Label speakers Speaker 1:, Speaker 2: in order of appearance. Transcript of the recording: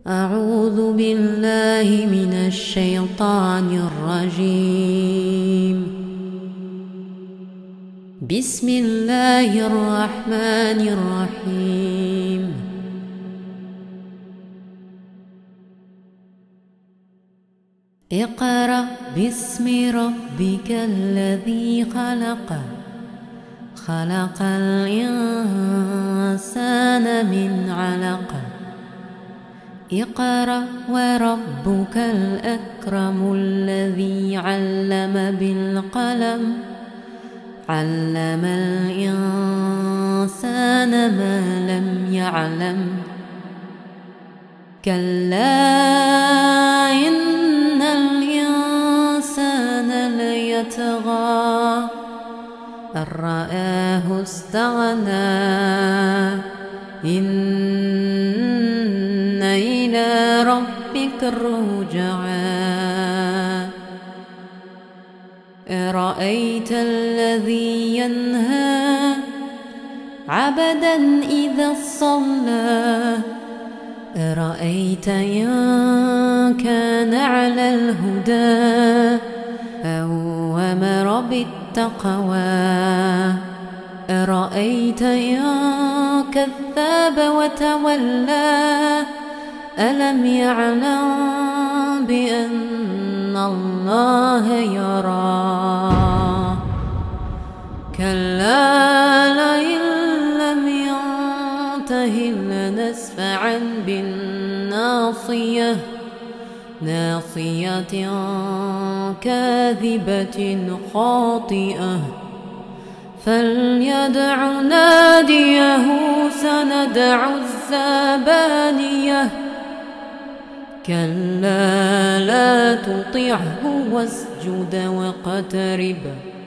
Speaker 1: أعوذ بالله من الشيطان الرجيم. بسم الله الرحمن الرحيم. اقرأ باسم ربك الذي خلق، خلق الإنسان من علق. اقرأ وربك الأكرم الذي علم بالقلم، علم الإنسان ما لم يعلم. كلا إن الإنسان ليطغى أن رآه استغنى. إن إلى ربك الرجعى. أرأيت الذي ينهى عبدا إذا صلى، أرأيت إن كان على الهدى أو أمر بالتقوى. أرأيت إن كذب وتولى، ألم يعلم بأن الله يرى. كلا لئن لم ينته لنسفعا بالناصية، ناصية كاذبة خاطئة. فليدع ناديه سندع الزبانية. كلا لا تطعه واسجد واقترب.